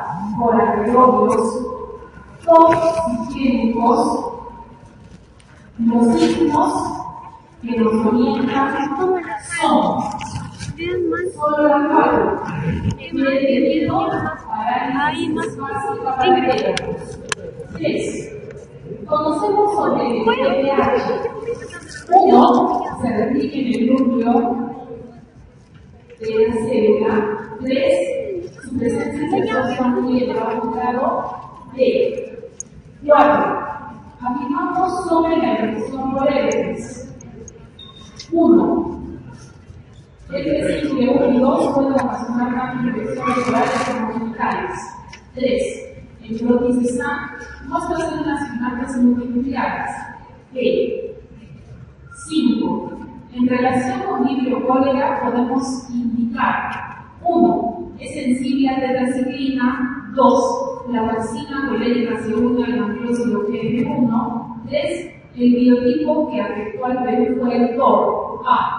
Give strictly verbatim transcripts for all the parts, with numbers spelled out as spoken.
por aerobios toxigénicos, los signos que nos orientan son solo la cual debido parálisis espástico-paracéticos. tres. Conocemos sobre el T D A H. uno. Se replica en el núcleo de la célula. tres. Su presencia sexual muy elevado. D. cuatro. Afirmamos sobre la evolución por Evans. uno. El simple uno y dos pueden ocasionar cambios de infecciones orales o genitales. tres. El flotis de sangre muestra células firmantes multinucleares. E. cinco. En relación con vibrio cólera podemos indicar uno. Es sensible a tetraciclina. dos. La toxina colérica se une al nucleósido G M uno. tres. El biotipo que afectó al Perú fue el toro. A.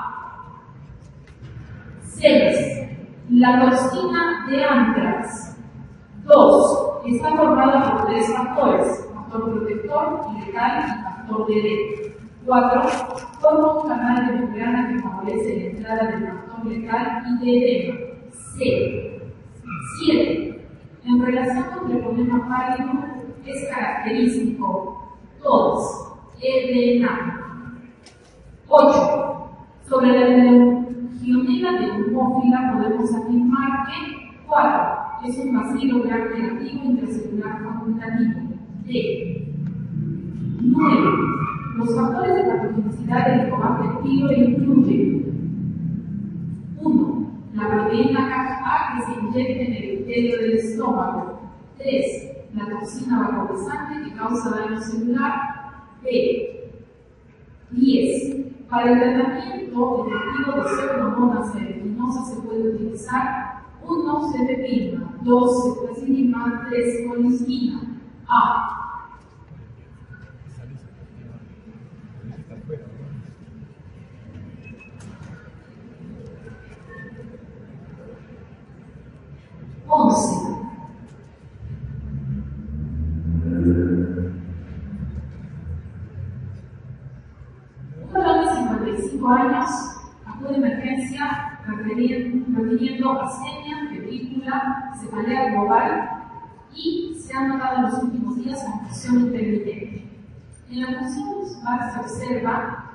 seis. La toxina de antrax. dos. Está formada por tres factores: factor protector, letal y factor de D. cuatro. Forma un canal de membrana que favorece la entrada del factor letal y de edema. C. siete. En relación con el problema pálido, es característico todos, edema. ocho. Sobre la Legionela neumófila podemos afirmar que cuatro. Es un bacilo gram negativo intracelular facultativo. D. nueve. Los factores de patogenicidad del licobacter incluyen uno. La proteína K A que se inyecta en el epitelio del estómago. tres. La toxina vaporizante que causa daño celular. B. diez. Para el tratamiento efectivo de pseudomonas aeruginosa se puede utilizar uno. Cefepima. dos. Cefuroximab. tres. Colistina. A. once. Un varón de cincuenta y cinco años acude a emergencia refiriendo astenia, febrícula, cefalea global y se ha notado en los últimos días confusión intermitente. En la función VAC se observa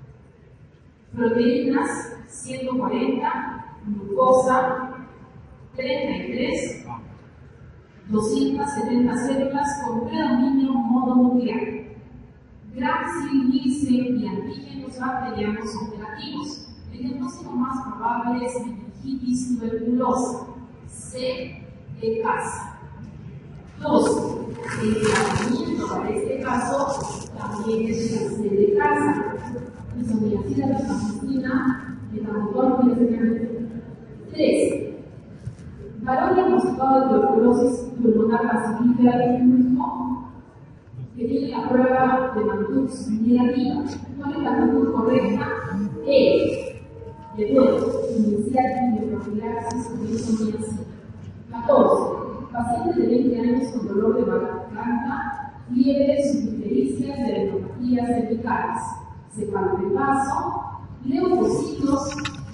proteínas ciento cuarenta, glucosa treinta y tres, doscientas setenta células con predominio mononuclear. Gram, Sil, Nielsen y antígenos bacterianos son negativos. El diagnóstico más probable es meningitis tuberculosa, C de casa. dos. El tratamiento para este caso también es la C de casa. Isoniazida, rifampicina, etamotor, tres. Varón diagnosticado de tuberculosis pulmonar basílica del mismo que tiene la prueba de Mantux negativa. ¿Cuál es la actitud correcta? E. De nuevo, iniciar quimioprofilaxis con isoniazida. catorce. Paciente de veinte años con dolor de garganta, fiebre, subictericias y adenopatías cervicales, cefalopepaso, leucocitos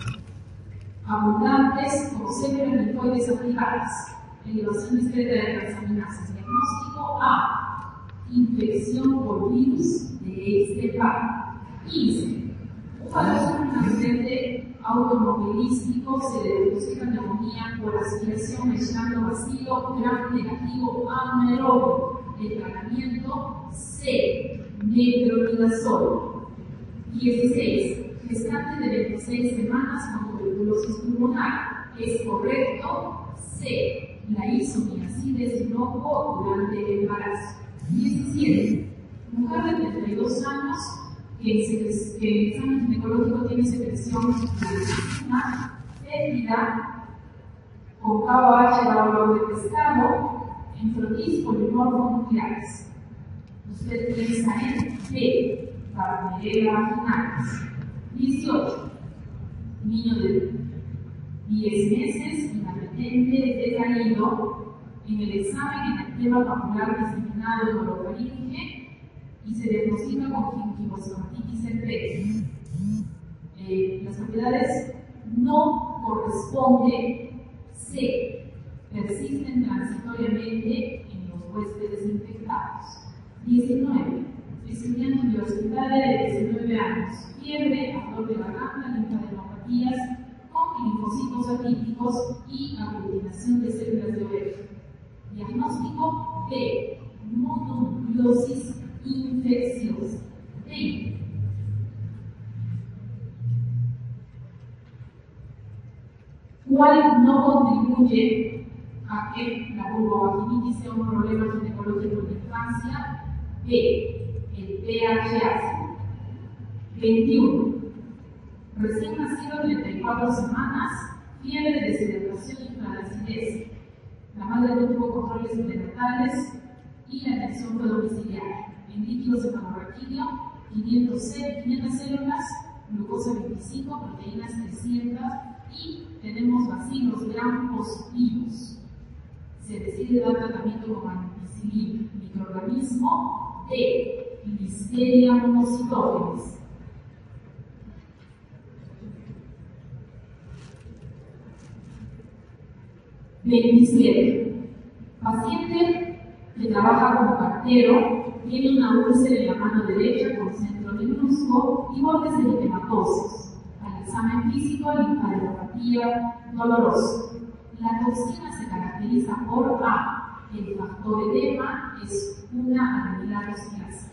abundantes con células linfoides aplicadas, elevación discreta de transaminasas. Diagnóstico A. Infección por virus de este par. quince. Un varón con accidente automovilístico se le diagnostica neumonía por aspiración aislando vacío gram negativo anaerobio. El tratamiento C. Metronidazol. dieciséis. Gestante de veintiséis semanas con tuberculosis pulmonar. Es correcto. C. La isoniazida es inocuo durante el embarazo. diecisiete. Mujer de treinta y dos años que en el examen ginecológico tiene secreción una fétida con K O H da olor de pescado en frotis polimorfo nucleares. Usted piensa en B. Barnera vaginalis. dieciocho. Niño de diez meses, inapetente, decaído, en el examen en el tema macular diseminado en orofaringe y se diagnostica con gingivoestomatitis en P. Eh, las propiedades no corresponden, C, persisten transitoriamente en los huéspedes infectados. diecinueve. Estudiante universitaria de diecinueve años, fiebre, ardor de garganta, linfadenopatías con linfocitos atípicos y aglutinación de células de oveja. Diagnóstico B, mononucleosis infecciosa. B. ¿Cuál no contribuye a que la vulvovaginitis sea un problema ginecológico en la infancia? B. El pH ácido. veintiuno. Recién nacido treinta y cuatro semanas, fiebre de deshidratación y flacidez. La madre no tuvo controles prenatales y la atención fue domiciliaria. En líquido cefalorraquídeo, quinientas células, glucosa veinticinco, proteínas trescientas y tenemos bacilos gram positivos. Se decide dar tratamiento con ampicilina. Microorganismo D. Listeria monocytogenes. veintisiete. Paciente que trabaja como cartero, tiene una úlcera en la mano derecha con centro negruzco y bordes eritematosos. Al examen físico, linfadenopatía dolorosa. La toxina se caracteriza por A. El factor edema es una amiloidosclasa.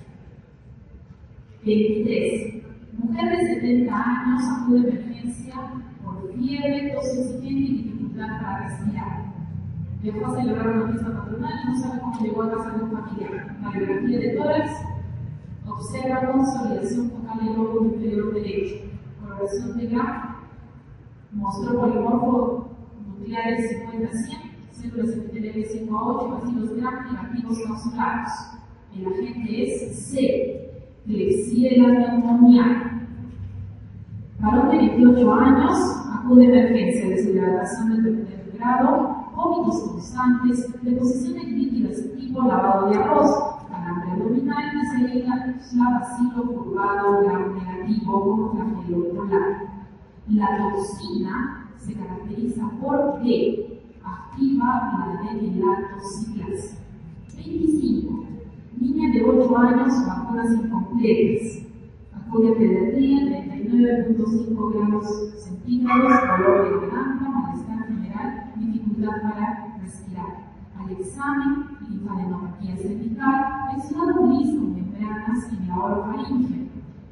veintitrés. Mujer de setenta años acude a emergencia por fiebre, tos exigente y dificultad para respirar. Dejó a celebrar una fiesta patronal y no sabe cómo llegó a casa de un familiar. Radiografía de tórax, observa consolidación focal en el lóbulo inferior derecho. Coloración de Gram, mostró polimorfo nucleares cincuenta a cien, células epiteliales cinco a ocho, bacilos Gram negativos consulados. El agente es C. Klebsiella pneumoniae. Varón de veintiocho años, acude a emergencia, deshidratación del tercer grado, vómitos constantes, deposiciones líquidas tipo lavado de arroz, calambre abdominal y se llega a bacilo curvado gram negativo con flagelo polar. La toxina se caracteriza por D. Activa la D-lactociclasa. veinticinco. Niña de ocho años, vacunas incompletas. Acude a pediatría, treinta y nueve punto cinco grados centígrados, dolor de garganta, malestar general, dificultad para respirar. Al examen, linfadenopatía cervical, exudado gris con membranas en la orofaringe.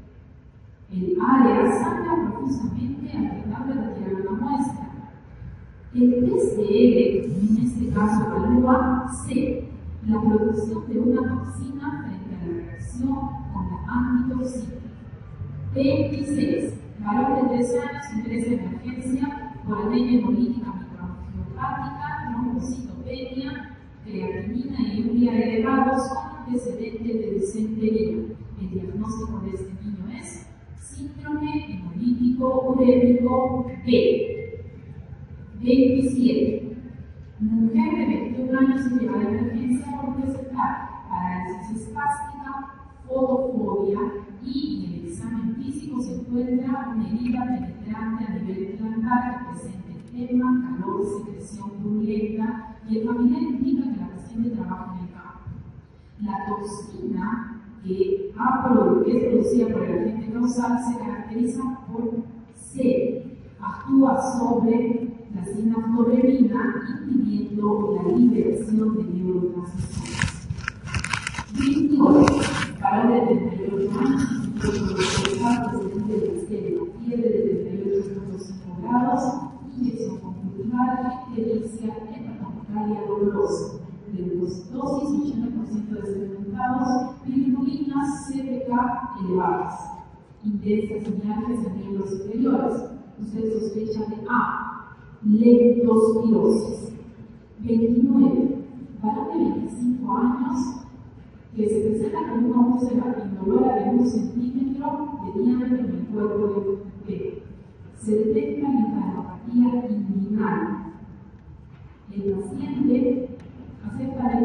El área sangra profusamente al tratar de retirar una muestra. El T C L, en este caso, evalúa C. La producción de una toxina frente a la reacción con la antitoxina. veintiséis. Varón de tres años ingresa en emergencia por anemia hemolítica microangiopática, trombocitopenia, creatinina y urea elevados con antecedente de disentería. El diagnóstico de este niño es síndrome hemolítico urémico B. veintisiete. Mujer de veintiún años se lleva a emergencia por presentar parálisis espástica, fotofobia y en el examen físico se encuentra una herida penetrante a nivel plantar que presenta edema, calor, secreción purulenta y el familiar indica que la paciente trabaja en el campo. La toxina que, ha, que es producida por el agente causal se caracteriza por C. Actúa sobre la sinaftorelina impidiendo la liberación de neurotransmisores. veintiocho. Varón de treinta y ocho años, presidente de la serie, fiebre de treinta y ocho punto cinco grados, inyección conjuntival, ictericia, hepatocalcia dolorosa, leucocitosis, ochenta por ciento de sedimentados, bilirrubinas C P K elevadas, intensas mialgias en miembros superiores. Usted sospecha de A. Leptospirosis. veintinueve. Varón de veinticinco años que se presenta con una úlcera indolora de un centímetro de diámetro en el cuerpo de B. Se detecta linfadenopatía inguinal. El paciente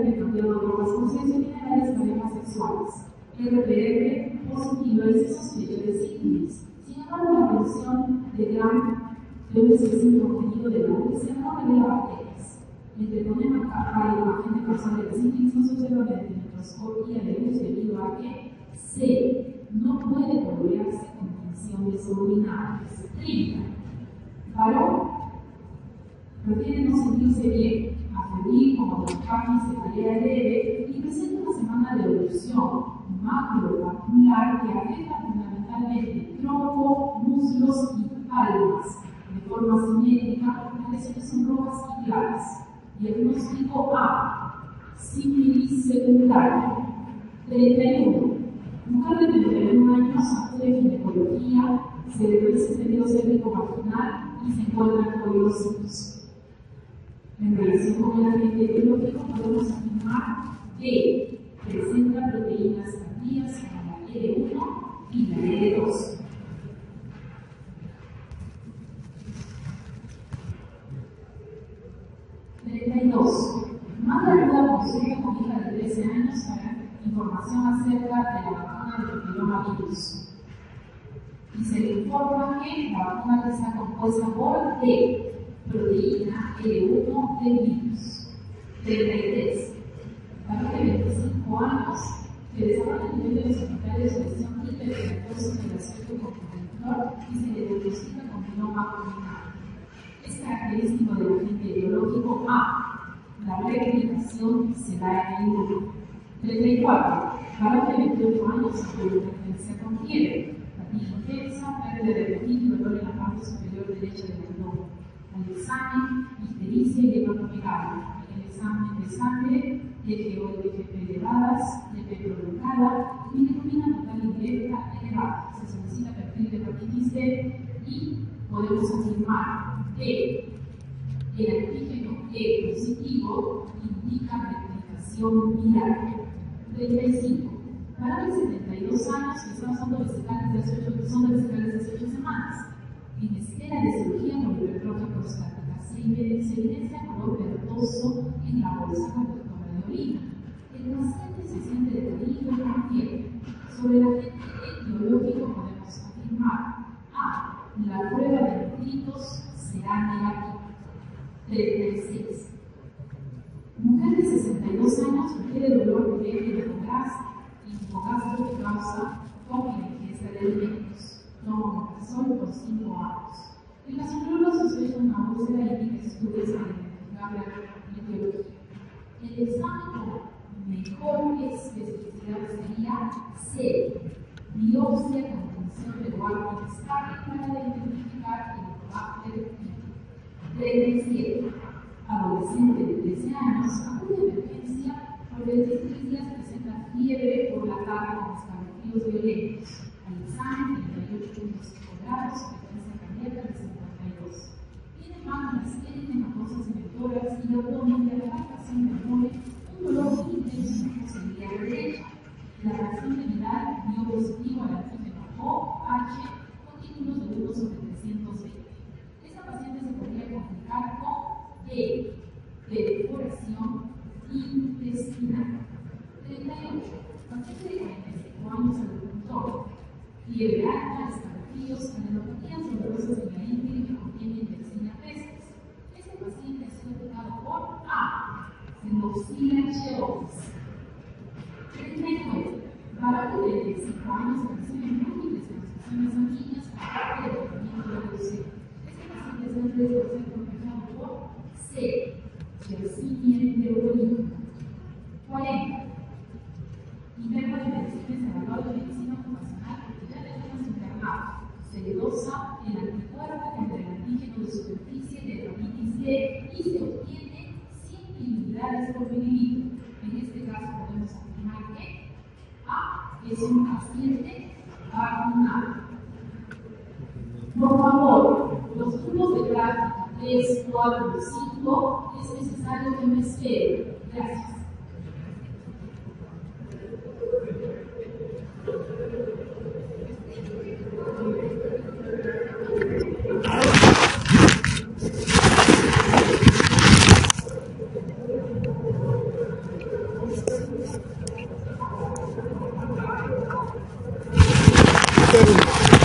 haber cambiado drogas con sexo minerales parejas sexuales. R P R positivo y se sospecha de sífilis. Sin embargo, la atención de gran de un específico contenido de la úlcera no revela bacterias. El treponema acá, el agente causal de la sífilis, no se observa mediante microscopía de luz debido a que C no puede colorearse con tinción de subluminantes. treinta. Varón prefiere no sentirse bien, afeblir como bronquitis, cefalea leve y presenta una semana de evolución macrovascular que afecta fundamentalmente tronco, muslos y palmas de forma simétrica, las lesiones son rojas y claras. Diagnóstico A, sífilis secundaria. treinta y uno. Mujer de treinta y un años acude a ginecología, se le realiza estendido cérvico vaginal y se encuentran coliocitos. En relación con el agente biológico, podemos afirmar que presenta proteínas tardías como la L uno y la L dos. treinta y dos. Manda ayuda a consulta con hija de trece años para información acerca de la vacuna del papillomavirus. Y se le informa que la vacuna está compuesta por D, proteína L uno del virus. treinta y tres. Varón de veinticinco años que desarrolla a nivel de los hospitales de lesión hiperkeratosis del aspecto contentor y se le diagnostica con genoma combinado. Es característico del agente biológico A. La replicación se da en el uno. treinta y cuatro. Varón de veintiocho años con hipertensión con fiebre, fatiga intensa, pérdida de apetito y dolor en la parte superior derecha del abdomen. Al examen, ictericia y hepatomegalia. En el examen de sangre, T G O y T G P elevadas, T P prolongada, bilirrubina total indirecta elevada. Se solicita perfil de hepatitis C y podemos afirmar que el antígeno E positivo indica replicación viral. treinta y cinco. Para los setenta y dos años que están usando vesicales de dieciocho semanas. En espera de cirugía por hipertrofia prostática, se evidencia color verdoso en la bolsa conductora de orina. El paciente se siente decaído y con fiebre. Sobre el agente etiológico podemos afirmar A. La prueba de nitritos será negativa. treinta y seis. Mujer de sesenta y dos años requiere dolor de hipogastro que causa con la ingesta de alimentos. Toma omeprazol por cinco años. El gastroenterólogo sospecha una úlcera y indica estudios para identificar la etiología. El examen con mejor especificidad sería C. Biopsia con función de lugar intestinal para identificar el probable tipo. treinta y siete. Adolescente de trece años acude a emergencia por veintitrés días presenta fiebre por la tarde con escalofríos violentos. Al examen, treinta y ocho punto cinco grados, frecuencia cardíaca de cincuenta y dos. Tiene máquinas eritematosa inventoras y abdomen de la palpación del mole, un dolor muy intenso en la posibilidad derecha. La reacción viral dio positivo al antígeno O H con títulos de uno sobre trescientos veinte. Esta paciente se podría complicar con D, de perforación intestinal. treinta y ocho. Paciente de cuarenta y cinco años agricultor. Fiebre alta, escalofríos, adenopatías dolorosas en la ingle que contienen dioxina pestis. Este paciente ha sido tratado por A. Fenoxila cheotis. treinta y nueve. Varón de treinta y cinco años que recibe múltiples transfusiones sanguíneas por parte del tratamiento de leucemia. Este paciente es antes de ser complicado por C. Yersinia neurolítica. cuarenta. Interno de medicina evaluado de medicina ocupacional porque ya tenemos internado. Se le dosa el anticuerpo contra el antígeno de superficie de hepatitis D y se obtiene cien miligramos por mililitro. En este caso podemos afirmar que A es un paciente vacunado. Por favor, los grupos de práctica tres, cuatro y cinco es necesario que me esperen. Gracias. criterio.